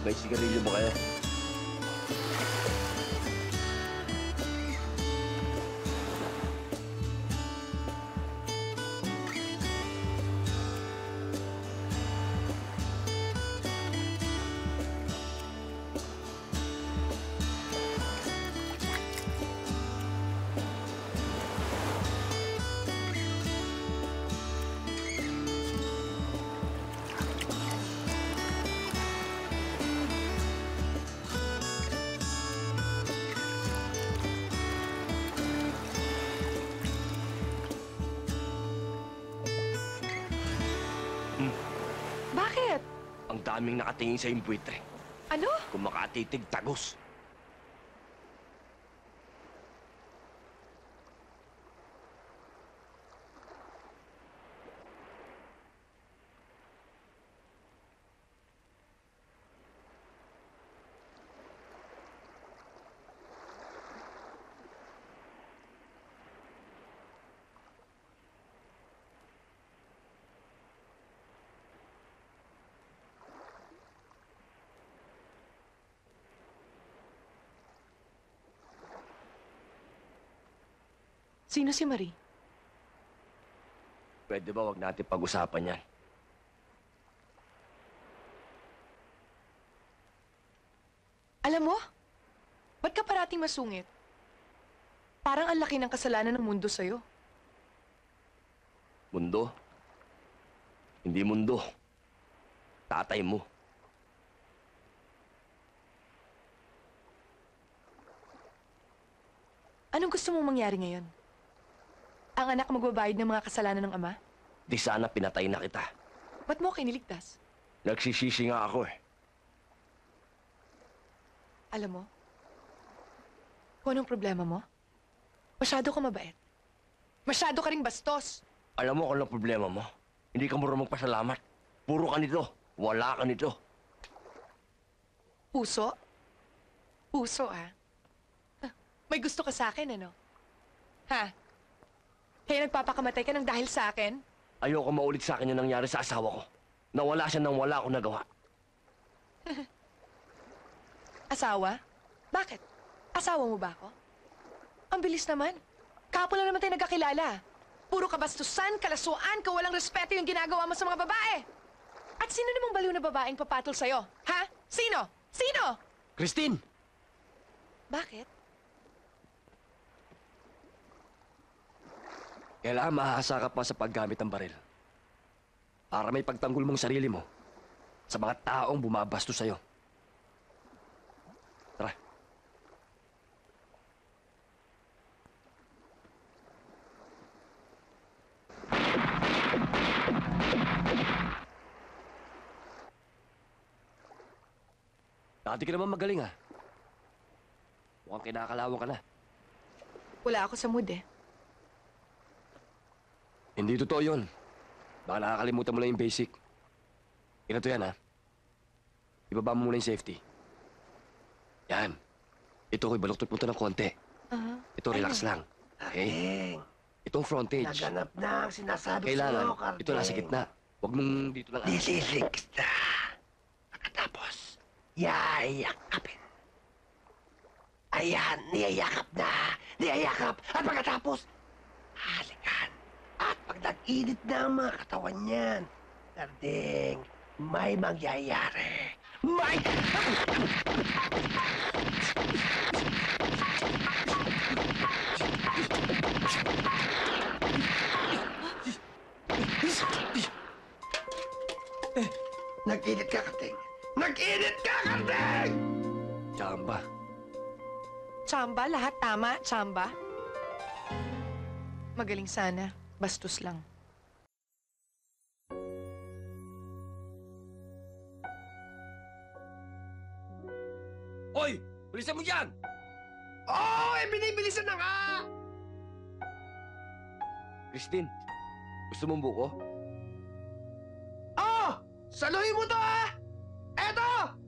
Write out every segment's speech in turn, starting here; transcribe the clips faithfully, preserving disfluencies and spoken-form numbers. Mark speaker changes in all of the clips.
Speaker 1: May sigarilyo ba kayo?
Speaker 2: Bakit?
Speaker 1: Ang daming nakatingin sa yung buwitre.
Speaker 2: Ano?
Speaker 1: Kung makatitig, tagos.
Speaker 2: Sino si Marie?
Speaker 1: Pwede ba wag natin pag-usapan yan?
Speaker 2: Alam mo, ba't ka parating masungit? Parang ang laki ng kasalanan ng mundo sa'yo.
Speaker 1: Mundo? Hindi mundo. Tatay mo.
Speaker 2: Anong gusto mong mangyari ngayon? Ang anak magbabayad ng mga kasalanan ng ama?
Speaker 1: Di sana pinatay na kita.
Speaker 2: Ba't mo kiniligtas?
Speaker 1: Nagsisisi nga ako eh.
Speaker 2: Alam mo, kung anong problema mo? Masyado ka mabait. Masyado ka ring bastos.
Speaker 1: Alam mo kung anong problema mo? Hindi ka marunong magpasalamat. Puro ka nito. Wala ka nito.
Speaker 2: Puso? Puso, ah. Ah, may gusto ka sa akin, ano? Ha? Kaya nagpapakamatay ka ng dahil sa akin?
Speaker 1: Ayoko maulit sa akin yung nangyari sa asawa ko. Nawala siya nang wala akong nagawa.
Speaker 2: Asawa? Bakit? Asawa mo ba ako? Ang bilis naman. Kapo lang naman tayo nagkakilala. Puro kabastusan, kalasuan, kawalang respeto yung ginagawa mo sa mga babae. At sino namang baliw na babaeng papatol sa'yo? Ha? Sino? Sino?
Speaker 1: Kristine!
Speaker 2: Bakit?
Speaker 3: Kailangan mahahasa ka pa sa paggamit ng baril. Para may pagtanggol mong sarili mo sa mga taong bumabasto sa'yo. Tara. Dati ka naman magaling, ha? Mukhang kinakalawang ka na.
Speaker 2: Wala ako sa mood, eh.
Speaker 3: Hindi totoo yun. Baka nakakalimutan mo lang yung basic. Ganito yan, ha? Ibaba mo muna yung safety. Yan. Ito ko'y baluktot mo ito ng konti.
Speaker 2: Uh-huh.
Speaker 3: Ito, relax lang. Okay? Itong frontage.
Speaker 4: Naganap na ang sinasabi
Speaker 3: Kailangan,
Speaker 4: sa'yo, Kardeng.
Speaker 3: ito nasa gitna. Huwag mong dito lang.
Speaker 4: Nililiks na. Pagkatapos, yayakapin. Ayan, niyayakap na. Niyayakap. At pagkatapos, halikan. At pag nag-init na ang mga katawan niyan, Kardeng, may mangyayari. May... Nag-init ka, Kardeng! Nag-init ka, Kardeng!
Speaker 3: Tsamba.
Speaker 2: Tsamba? Lahat tama? Tsamba? Magaling sana. Bastos lang.
Speaker 3: Hoy! Bilisan mo dyan!
Speaker 4: Oo, oh, eh, binibilisan na nga!
Speaker 3: Kristine, gusto mong buko?
Speaker 4: Oh! Saluhin mo to, ah! Eto!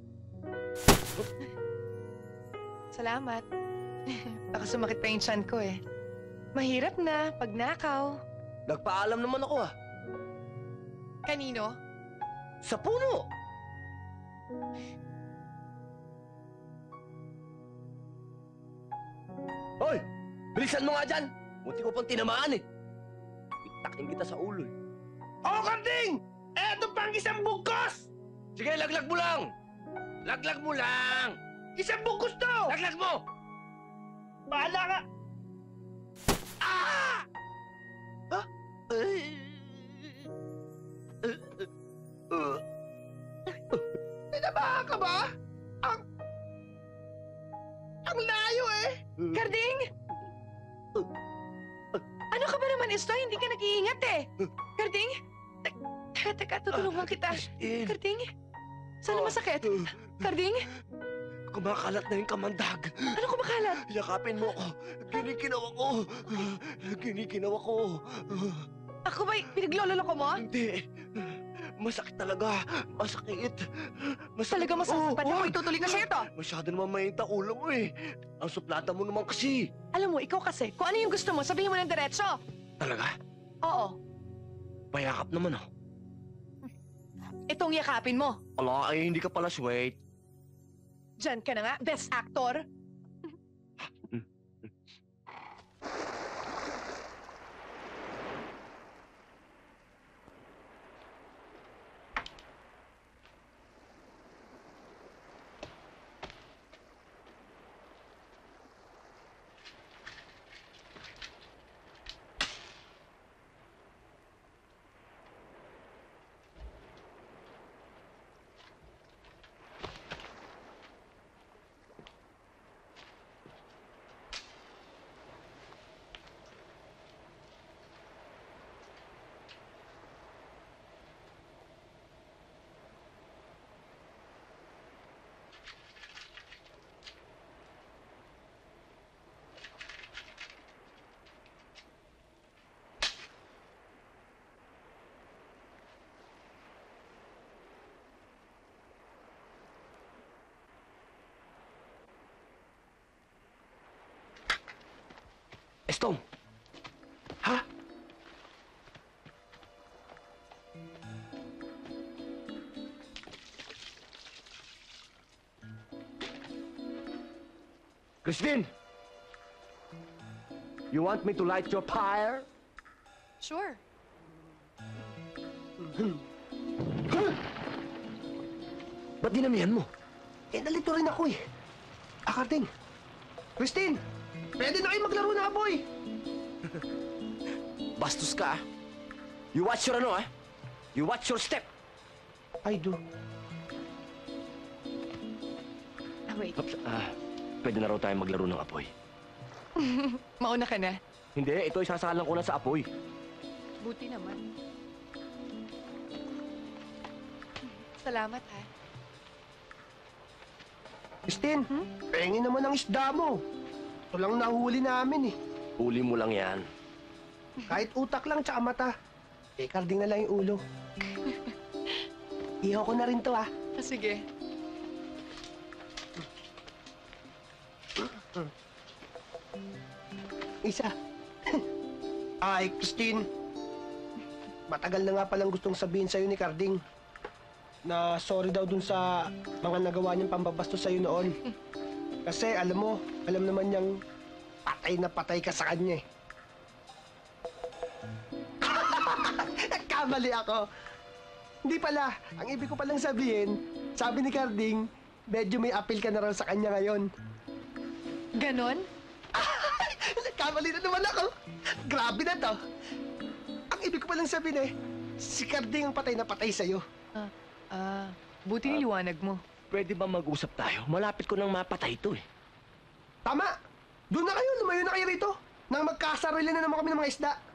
Speaker 2: Salamat. Baka sumakit pa yung tiyan ko, eh. Mahirap na pag nakaw.
Speaker 1: Nagpaalam naman ako ah.
Speaker 2: Kanino?
Speaker 1: Sa puno! Hoy! Bilisan mo nga dyan! Buti ko pang tinamaan eh. Itakin kita sa ulo eh.
Speaker 4: Oh, Karding! Eto pang isang bugkos!
Speaker 1: Sige, laglag mo lang! Laglag mo lang!
Speaker 4: Isang bugkos to!
Speaker 1: Laglag mo!
Speaker 4: Bahala ka! Ah! Ha? Ay! Tinabahan ka ba? Ang... Ang layo eh!
Speaker 2: Karding! Ano ka ba naman, Estoy? Hindi ka nag-iingat eh. Karding? Te- Teka, teka, tutulungan kita.
Speaker 1: Kristine!
Speaker 2: Karding? Saan masakit? Karding?
Speaker 1: Kumakalat na yung kamandag.
Speaker 2: Ano kumakalat?
Speaker 1: Yakapin mo ako. Ginikinaw ako. Ginikinaw ako.
Speaker 2: Ako ba pinaglololo ko mo?
Speaker 1: Hindi. Masakit talaga. Masakit. Masakit.
Speaker 2: Talaga masakit. Ba't ako
Speaker 1: wag.
Speaker 2: itutuloy na sa'yo to?
Speaker 1: Masyado naman mainit ang ulo mo eh. Ang suplata mo naman kasi.
Speaker 2: Alam mo, ikaw kasi, kung ano yung gusto mo, sabihin mo ng diretso.
Speaker 1: Talaga?
Speaker 2: Oo.
Speaker 1: Payakap naman oh.
Speaker 2: Itong yakapin mo.
Speaker 1: Ala, ay hindi ka pala sweet.
Speaker 2: Diyan ka na nga, best actor.
Speaker 1: Estong! Ha? Kristine! You want me to light your fire?
Speaker 2: Sure.
Speaker 1: Ba't dinamihan mo?
Speaker 4: Eh, nalito rin ako eh. Ah, Karding. Kristine! Pwede na kayo maglaro na, boy!
Speaker 1: Bastos ka ah. You watch your ano ah. You watch your step.
Speaker 4: I do.
Speaker 2: Ah, wait.
Speaker 1: Oops, ah, pwede na raw tayo maglaro ng apoy.
Speaker 2: Mauna ka na.
Speaker 1: Hindi, ito isasalang ko na sa apoy.
Speaker 2: Buti naman. Salamat, ha.
Speaker 4: Kristine, hmm? Pengin naman ang isda mo. Ito lang nahuli namin eh.
Speaker 1: Huli mo lang yan.
Speaker 4: Kahit utak lang tsaka mata. Eh, Karding na lang yung ulo. Ihaw ko na rin to ah.
Speaker 2: Ah, sige.
Speaker 4: Isa. Ay, Kristine. Matagal na nga palang gustong sabihin sa'yo ni Karding na sorry daw dun sa mga nagawa niyang pambabastos sa'yo noon. Kasi alam mo, alam naman niyang patay na patay ka sa kanya eh. Kamali ako. Hindi pala. Ang ibig ko palang sabihin, sabi ni Karding, medyo may appeal ka na raw sa kanya ngayon.
Speaker 2: Ganon?
Speaker 4: Kamali na naman ako. Grabe na to. Ang ibig ko palang sabihin eh, si Karding ang patay na patay sa'yo.
Speaker 2: Ah, ah, buti niliwanag mo.
Speaker 1: Pwede ba mag-usap tayo? Malapit ko nang mapatay ito eh.
Speaker 4: Tama! Doon na kayo, lumayo na kayo rito. Nang magkasarili na naman kami ng mga isda.